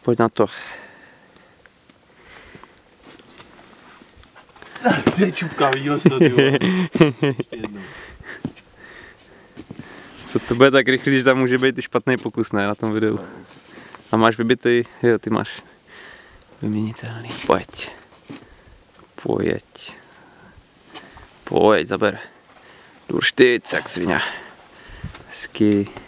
Pojď na to. Ty čupka, viděl jsi to, ty vole. Co to bude tak rychlý, že tam může být i špatný pokus, ne, na tom videu. A máš vybitý? Jo, ty máš vyměnitelný. Pojď. Pojď. Pojď, zaber. Durštyc, jak svině. Hezky.